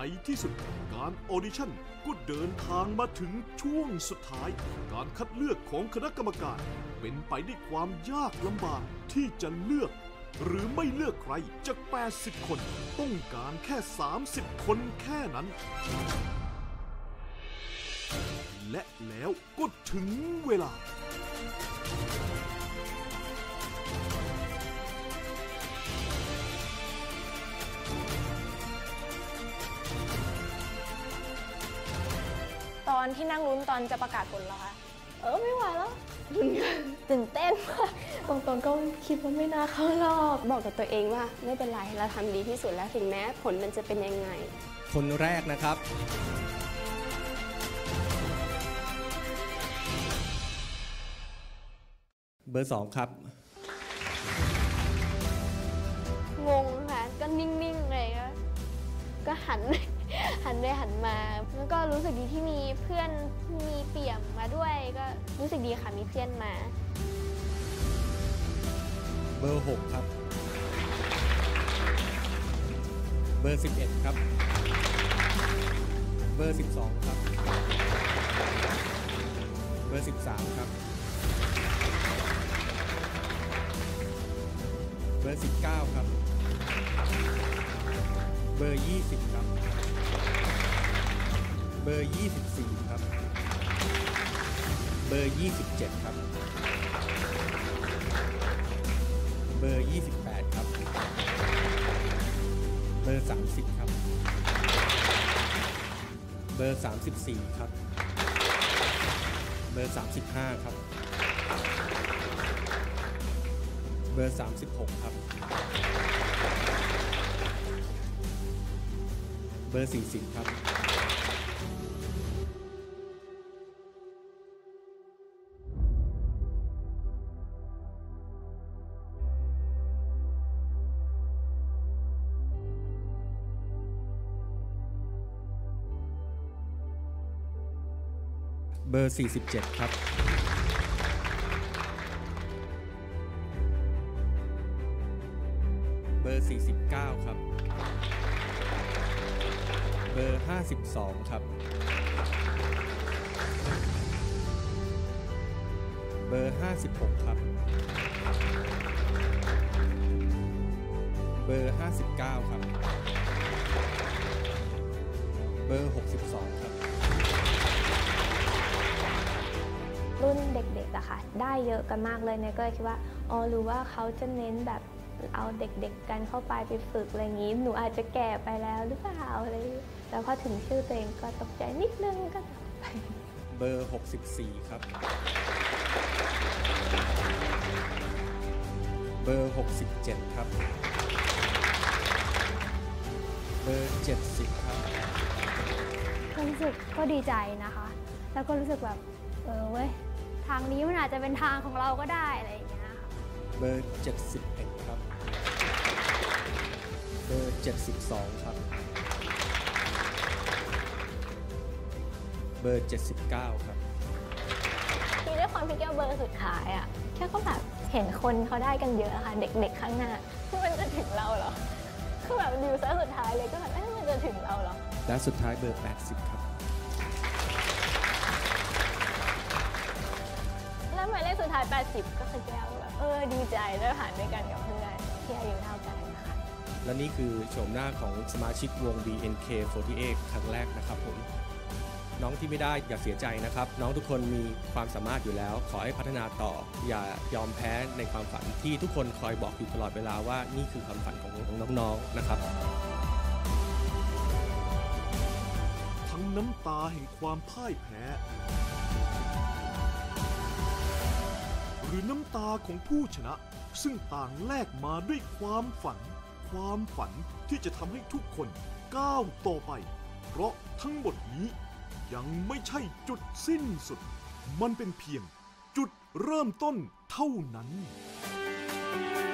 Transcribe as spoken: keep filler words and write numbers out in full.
ที่สุดการออดิชั่นก็เดินทางมาถึงช่วงสุดท้ายการคัดเลือกของคณะกรรมการเป็นไปด้วยความยากลำบากที่จะเลือกหรือไม่เลือกใครจากแปดสิบคนต้องการแค่สามสิบคนแค่นั้นและแล้วก็ถึงเวลาตอนที่นั่งลุ้นตอนจะประกาศผลแล้วคะเออไม่ไหวแล้วตื่นเต้นมากบางตอนก็คิดว่าไม่น่าเข้ารอบบอกกับตัวเองว่าไม่เป็นไรเราทำดีที่สุดแล้วถึงแม้ผลมันจะเป็นยังไงคนแรกนะครับเบอร์สองครับงงค่ะก็นิ่งๆเลยก็หันหันไปหันมาแล้วก็รู้สึกดีที่มีเพื่อนมีเปี่ยมมาด้วยก็รู้สึกดีค่ะมีเพื่อนมาเบอร์หกครับเบอร์สิบเอ็ดครับเบอร์สิบสองครับเบอร์สิบสามครับเบอร์สิบเก้าครับเบอร์ยี่สิบครับเบอร์ยี่สิบสี่ครับเบอร์ยี่สิบเจ็ดครับเบอร์ยี่สิบแปดครับเบอร์สามสิบครับเบอร์สามสิบสี่ครับเบอร์สามสิบห้าครับเบอร์สามสิบหกครับเบอร์สี่สิบครับเบอร์สี่สิบเจ็ดครับเบอร์สี่สิบเก้าครับเบอร์ห้าสิบสองครับเบอร์ห้าสิบหกครับเบอร์ห้าสิบเก้าครับเบอร์หกสิบสองครับรุ่นเด็กๆอะค่ะได้เยอะกันมากเลยเนี่ยก็คิดว่าอ๋อหรือว่าเขาจะเน้นแบบเอาเด็กๆกันเข้าไปไปฝึกอะไรอย่างนี้หนูอาจจะแก่ไปแล้วหรือเปล่าอะไรแล้วพอถึงชื่อตัวเองก็ตกใจนิดนึงก็ไปเบอร์หกสิบสี่ครับเบอร์หกสิบเจ็ดครับเบอร์เจ็ดสิบครับรู้สึกก็ดีใจนะคะแล้วก็รู้สึกแบบเออเว้ยทางนี้มันอาจจะเป็นทางของเราก็ได้อะไรอย่างเงี้ยค่ะเบอร์เจ็ดสิบเอ็ดครับเบอร์เจ็ดสิบสองครับเบอร์เจ็ดสิบเก้าครับที่ด้วยความที่แก้วเบอร์สุดท้ายอ่ะแค่ก็แบบเห็นคนเขาได้กันเยอะค่ะเด็กๆข้างหน้ามันจะถึงเราเหรอคือแบบดิวเซอร์สุดท้ายเลยก็แบบเอ๊ะมันจะถึงเราเหรอและสุดท้ายเบอร์แปดสิบครับแล้วหมายเลขสุดท้ายแปดสิบก็คือแก้วแบบเออดีใจได้ผ่านด้วยกันกับเพื่อนที่อายุเท่ากันนะคะและนี่คือโฉมหน้าของสมาชิกวง บี เอ็น เค สี่สิบแปด ครั้งแรกนะครับผมน้องที่ไม่ได้อย่าเสียใจนะครับน้องทุกคนมีความสามารถอยู่แล้วขอให้พัฒนาต่ออย่ายอมแพ้ในความฝันที่ทุกคนคอยบอกอยู่ตลอดเวลาว่านี่คือความฝันของน้องๆนะครับทั้งน้ำตาแห่งความพ่ายแพ้หรือน้ำตาของผู้ชนะซึ่งต่างแลกมาด้วยความฝันความฝันที่จะทำให้ทุกคนก้าวต่อไปเพราะทั้งหมดนี้ยังไม่ใช่จุดสิ้นสุดมันเป็นเพียงจุดเริ่มต้นเท่านั้น